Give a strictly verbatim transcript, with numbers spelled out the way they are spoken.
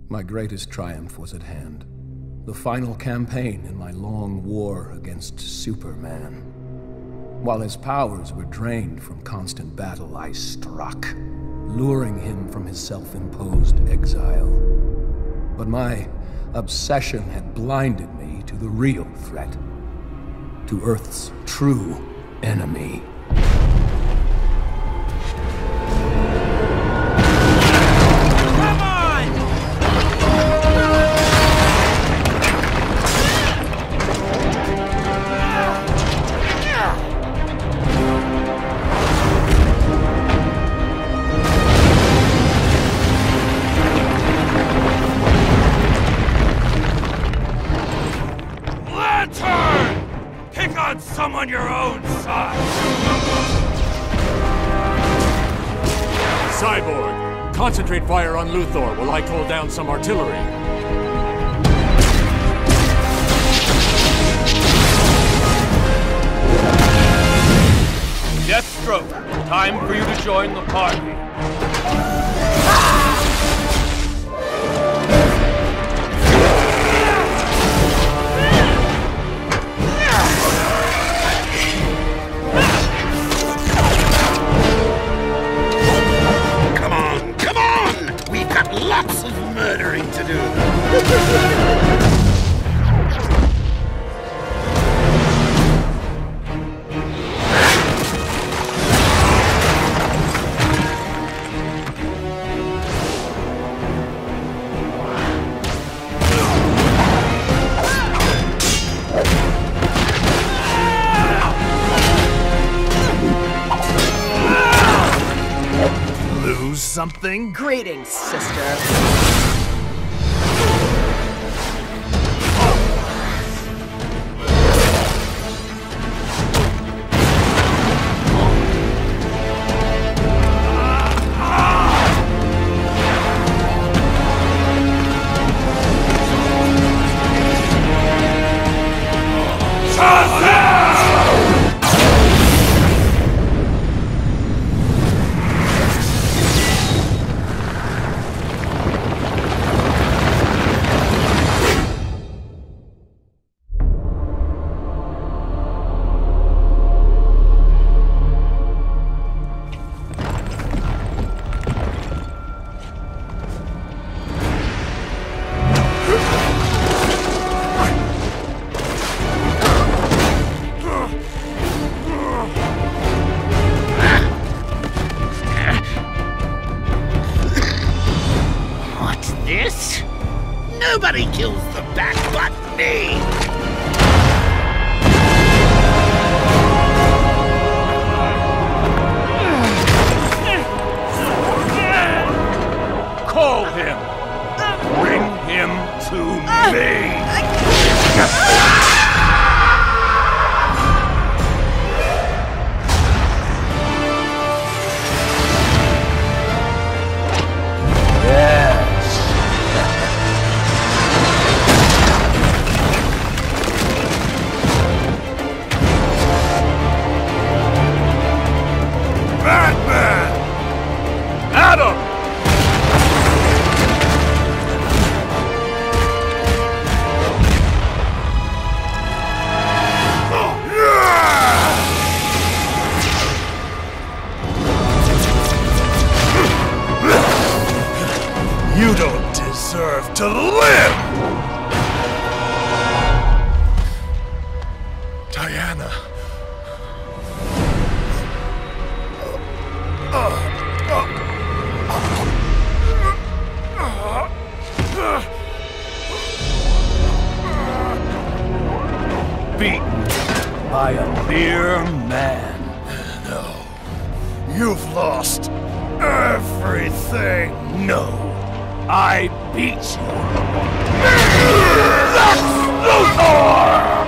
My greatest triumph was at hand. The final campaign in my long war against Superman. While his powers were drained from constant battle, I struck, luring him from his self-imposed exile. But my obsession had blinded me to the real threat, to Earth's true enemy. Someone your own size! Cyborg, concentrate fire on Luthor while I call down some artillery. Deathstroke, time for you to join the party. Lots of murdering to do. Lose something? Greetings, sister. This? Nobody kills the Bat but me! Call him! Bring him to me! You don't deserve to live! Diana. Beaten by a mere man. No. You've lost everything. No. I beat you. That's Luthor!